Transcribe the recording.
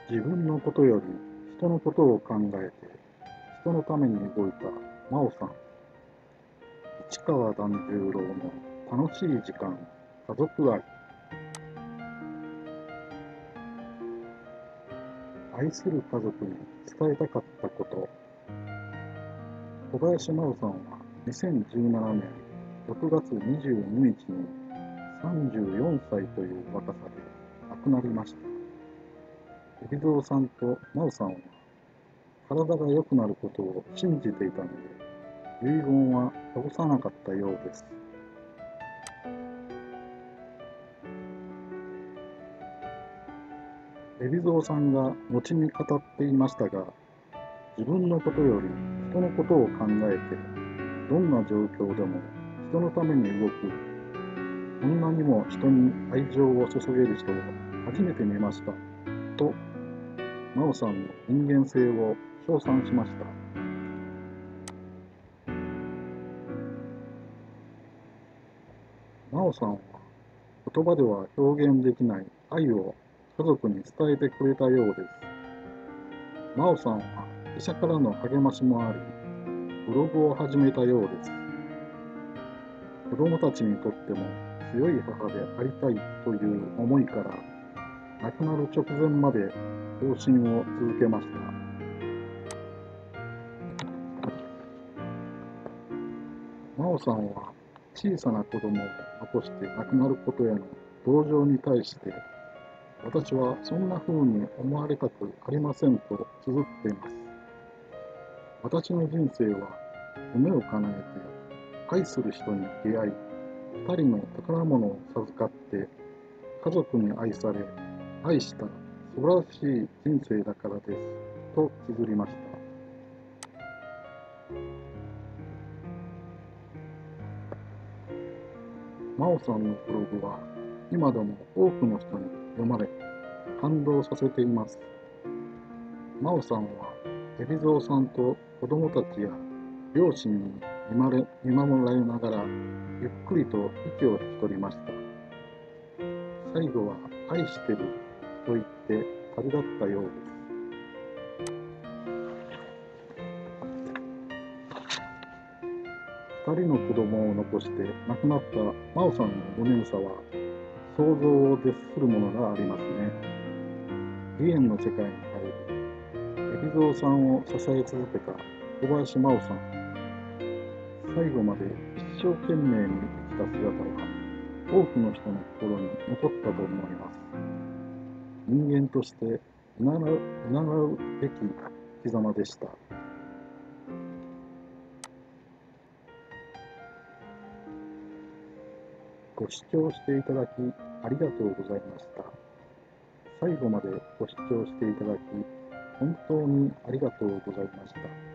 自分のことより人のことを考えて人のために動いた真央さん。市川團十郎の楽しい時間、家族愛。愛する家族に伝えたかったこと。小林真央さんは2017年6月22日に34歳という若さで亡くなりました。海老蔵さんと真央さんは体が良くなることを信じていたので、遺言は残さなかったようです。海老蔵さんが後に語っていましたが、自分のことより人のことを考えて、どんな状況でも人のために動く、こんなにも人に愛情を注げる人を初めて見ました、と、真央さんの人間性を称賛しました。真央さんは言葉では表現できない愛を家族に伝えてくれたようです。真央さんは医者からの励ましもあり、ブログを始めたようです。子供たちにとっても強い母でありたいという思いから、亡くなる直前まで更新を続けました。真央さんは小さな子供を残して亡くなることへの同情に対して、私はそんな風に思われたくありませんと綴っています。私の人生は夢を叶えて愛する人に出会い、二人の宝物を授かって家族に愛され、愛した素晴らしい人生だからですと綴りました。真央さんのブログは今でも多くの人に読まれ、感動させています。真央さんは海老蔵さんと子供たちや両親に見守られながらゆっくりと息を引き取りました。最後は愛してると言って旅立ったようです。二人の子供を残して亡くなった真央さんの無念さは想像を絶するものがありますね。梨園の世界に入り、海老蔵さんを支え続けた小林真央さん。最後まで一生懸命に生きた姿は多くの人の心に残ったと思います。人間として見習うべき生き様でした。ご視聴していただきありがとうございました。最後までご視聴していただき本当にありがとうございました。